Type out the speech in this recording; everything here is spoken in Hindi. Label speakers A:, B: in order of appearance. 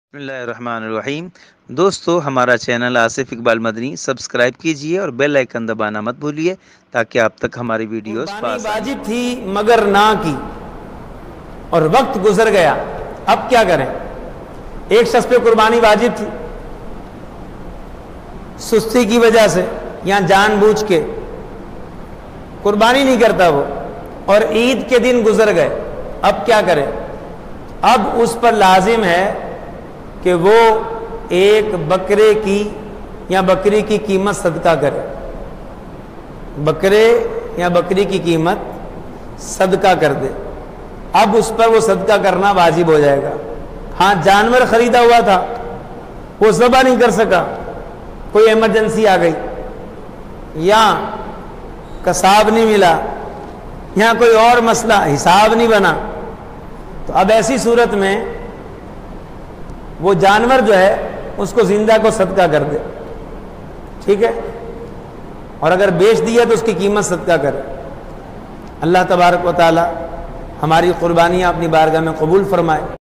A: बिस्मिल्लाहिर्रहमानिर्रहीम। दोस्तों, हमारा चैनल आसिफ इकबाल मदनी सब्सक्राइब कीजिए और बेल आइकन दबाना मत भूलिए ताकि आप तक हमारी वीडियोस
B: कुर्बानी
A: बआसानी
B: वाजिब थी
A: पहुंचे।
B: मगर ना की और वक्त गुजर गया, अब क्या करें। एक शख्स पे कुर्बानी वाजिब थी, सुस्ती की वजह से या जानबूझ के कुर्बानी नहीं करता वो, और ईद के दिन गुजर गए, अब क्या करें। अब उस पर लाजिम है कि वो एक बकरे की या बकरी की कीमत सदका करे, बकरे या बकरी की कीमत सदका कर दे। अब उस पर वो सदका करना वाजिब हो जाएगा। हाँ, जानवर खरीदा हुआ था, वो ज़बह नहीं कर सका, कोई इमरजेंसी आ गई, या कसाब नहीं मिला, या कोई और मसला, हिसाब नहीं बना, तो अब ऐसी सूरत में वो जानवर जो है उसको जिंदा को सदका कर दे, ठीक है। और अगर बेच दिया तो उसकी कीमत सदका करे। अल्लाह तबारक व तआला हमारी कुर्बानियाँ अपनी बारगाह में कबूल फरमाए।